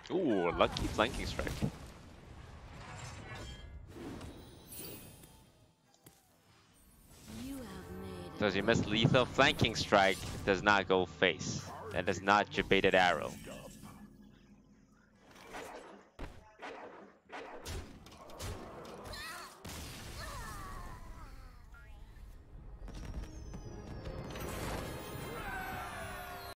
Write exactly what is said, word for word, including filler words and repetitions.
Ooh, lucky flanking strike. Does you miss lethal flanking strike? Does not go face. That is not your baited arrow.